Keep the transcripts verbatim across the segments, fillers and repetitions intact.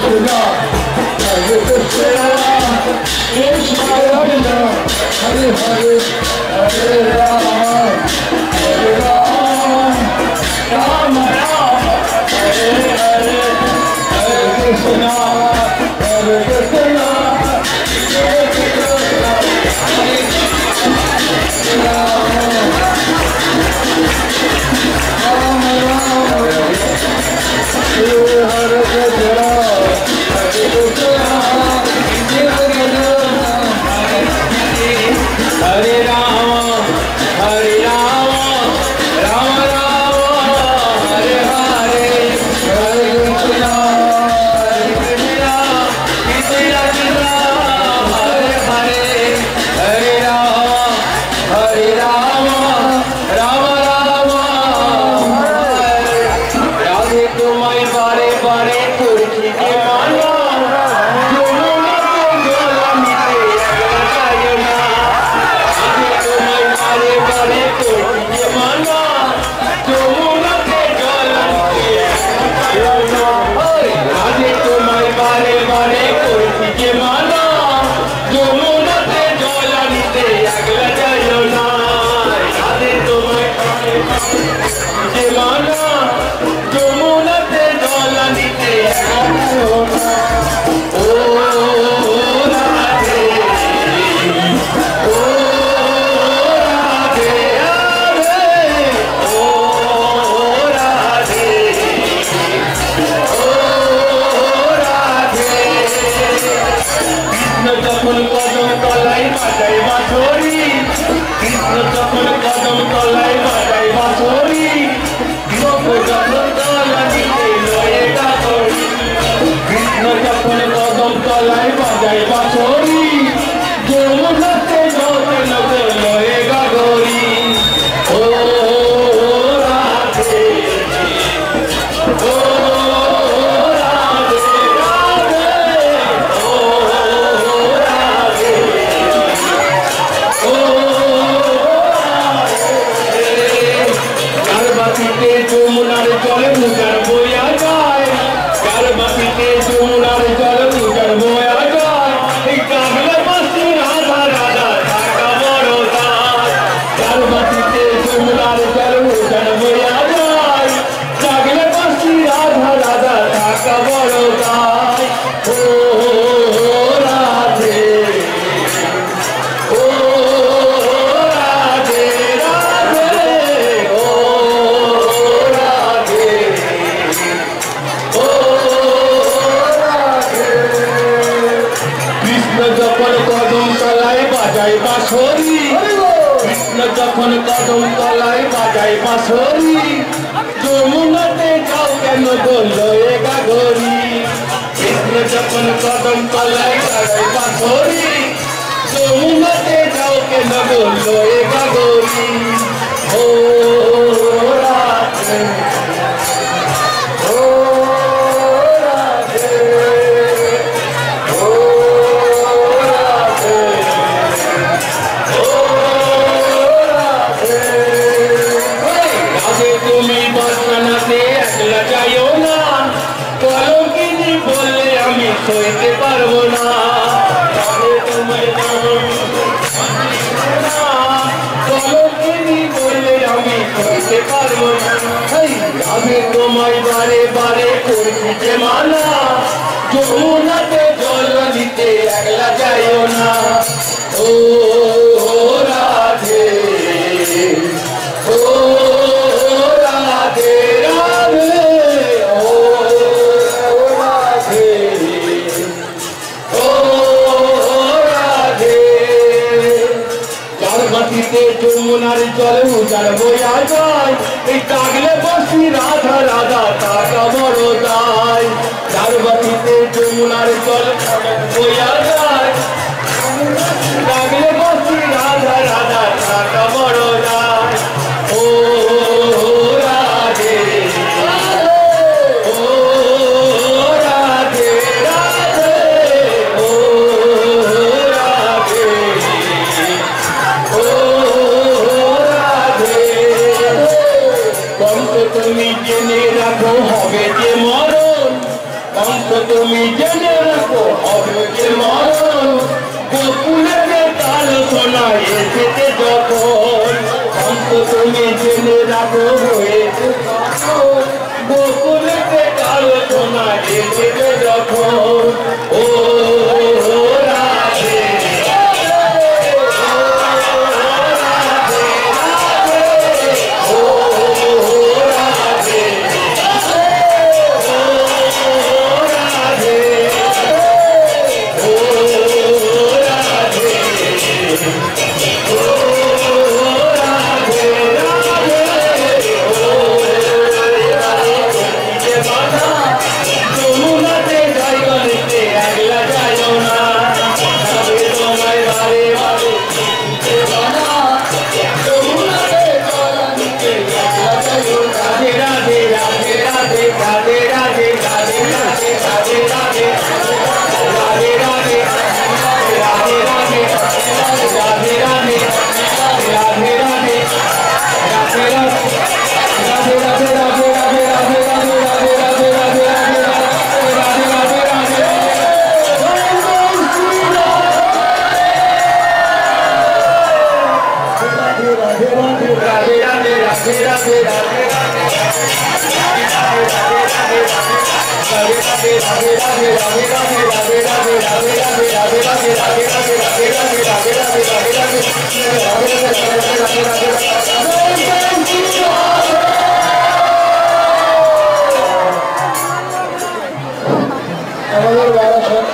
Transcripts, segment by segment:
তুমি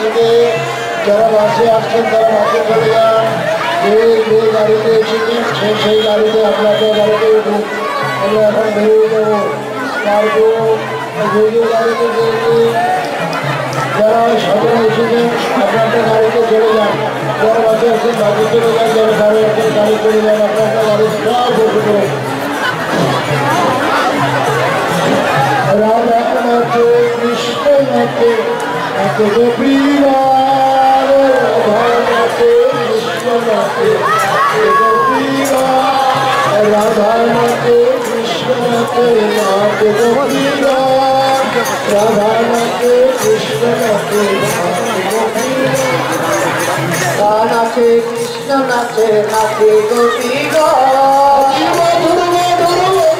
থেকে যারা বাসে আসছেন তারা বাসে চলে যান। যে যে গাড়িতে এসেছেন সে সেই গাড়িতে আপনাদের গাড়িতে উঠুন। আমরা এখন বেরিয়ে যাবো। তারপর যে যে গাড়িতে যারা সবাই এসেছেন আপনাদের গাড়িতে চলে যান। যারা বাসে আসছেন বাসে চলে যান, যারা গাড়ি আসছেন গাড়ি চলে যান, আপনাদের গাড়ি সব বসে পড়ে। রাধা নাচে কৃষ্ণ নাচে নাচে গোপীবার, রাধা নাচে কৃষ্ণ নাচে নাচে গোপীবার, রাধা নাচে কৃষ্ণ নাচে নাচে গোপীবার, রাধা নাচে কৃষ্ণ নাচে নাচে গোপীবার, নাচে কৃষ্ণ নাচে নাচে গোপীবার, মধুর মধুর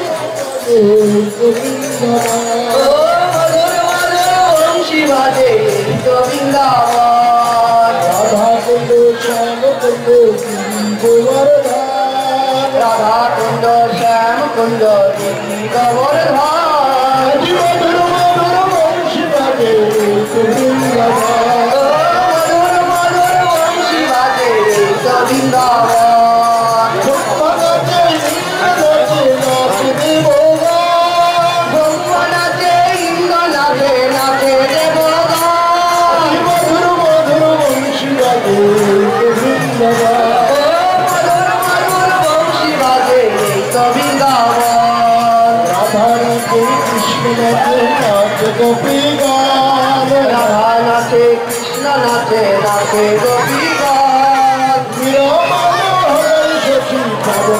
শিবাজে গোবিন্দাবান, রাধা কুণ্ড শ্যাম কুণ্ড গোবর্ধন, রাধা কুণ্ড শ্যাম কুণ্ড গোবর্ধন, মধুর মধুর শিবাজে গোবিন্দাবান, মধুর মধুর শিবাজে গোবিন্দাবান, গোপীগণ, রাধা নাচে কৃষ্ণ নাচে নাচে গোপীগণ, সখী পাবন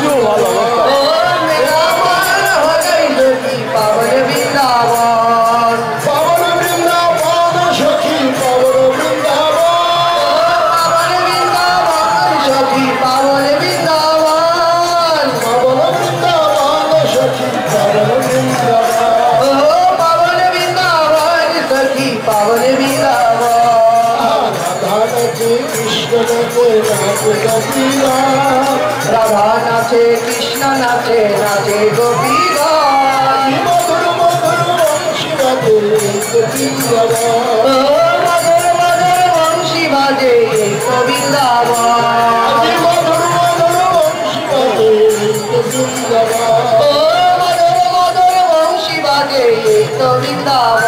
পাবন বৃন্দাবন, পাবন বৃন্দাবন সখী পাবন বৃন্দাবন, পাবন বৃন্দাবন সখী পাবন বৃন্দাবন, পাবন বৃন্দাবন সখী পাবন বৃন্দাবন, পাবন বৃন্দাবন, রাধা নাচে কৃষ্ণ নাচে নাচে গোপীগণ, রাধা নাচে কৃষ্ণ নাচে নাচে গোপীগণ, মধুর মধুর বংশী বাজে গোবিন্দাবন, মধুর মধুর বংশী বাজে গোবিন্দাবন, মধুর মধুর বংশী বাজে গোবিন্দাবন, মধুর মধুর বংশী বাজে গোবিন্দাবন,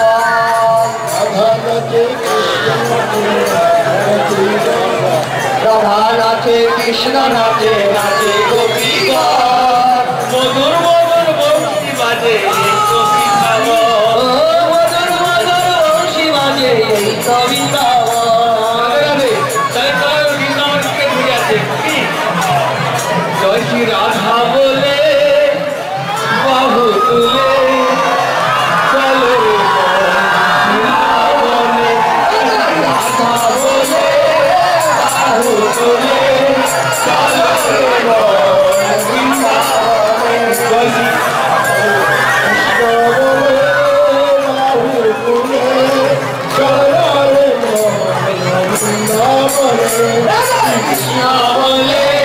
রাধা নাচে কৃষ্ণ নাচে নাচে গোপীগণ, মধুর মধুর বংশী বাজে গোবিন্দাবন, মধুর মধুর বংশী বাজে গোবিন্দাবন, জয় শ্রী রাধা বলে বাহু তুলে চলো Krishna bole